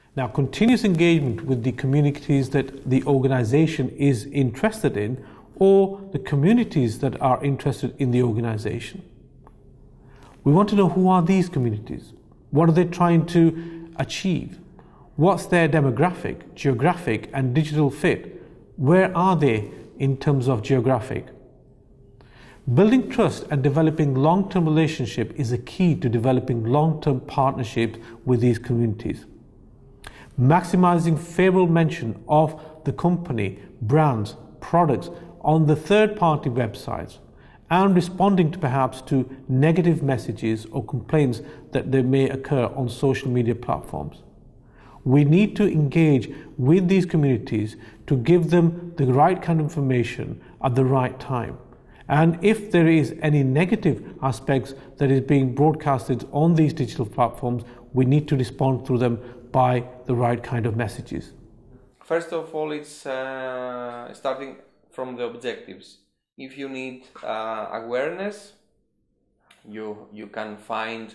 Now, continuous engagement with the communities that the organization is interested in, or the communities that are interested in the organization. We want to know, who are these communities? What are they trying to achieve? What's their demographic, geographic and digital fit? Where are they in terms of geographic? Building trust and developing long-term relationship is a key to developing long-term partnerships with these communities. Maximizing favorable mention of the company, brands, products on the third-party websites, and responding to perhaps to negative messages or complaints that they may occur on social media platforms. We need to engage with these communities to give them the right kind of information at the right time. And if there is any negative aspects that is being broadcasted on these digital platforms, we need to respond to them by the right kind of messages. First of all, it's starting from the objectives. If you need awareness, you can find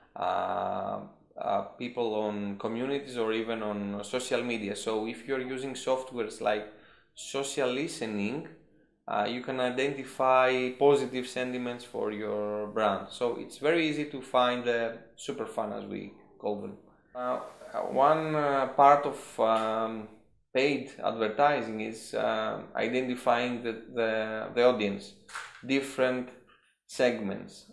people on communities or even on social media. So if you're using softwares like social listening, you can identify positive sentiments for your brand. So it's very easy to find the super fan, as we call them. One part of paid advertising is identifying the audience, different segments.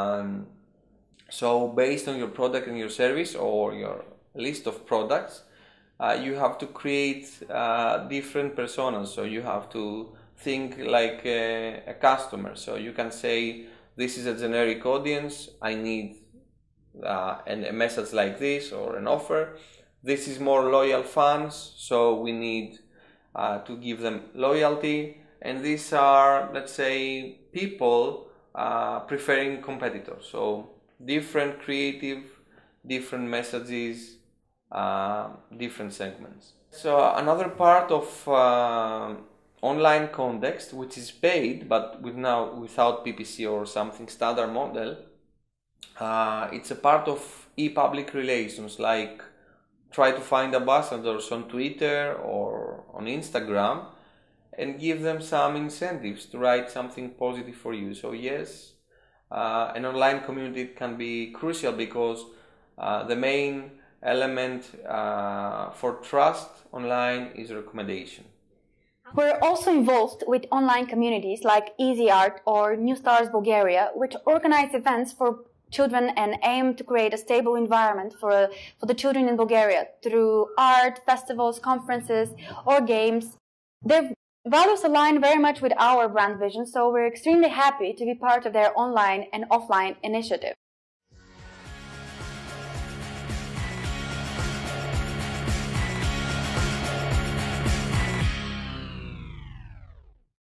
So based on your product and your service or your list of products, you have to create different personas. So you have to think like a customer. So you can say, this is a generic audience, I need a message like this or an offer. This is more loyal fans, so we need to give them loyalty. And these are, let's say, people preferring competitors. So different creative, different messages, different segments. So another part of online context, which is paid but without PPC or something standard model, it's a part of e-public relations, like try to find ambassadors on Twitter or on Instagram and give them some incentives to write something positive for you. So yes, an online community can be crucial because the main element for trust online is recommendation. We're also involved with online communities like Easy Art or New Stars Bulgaria, which organize events for children and aim to create a stable environment for the children in Bulgaria through art, festivals, conferences, or games. Their values align very much with our brand vision, so we're extremely happy to be part of their online and offline initiative.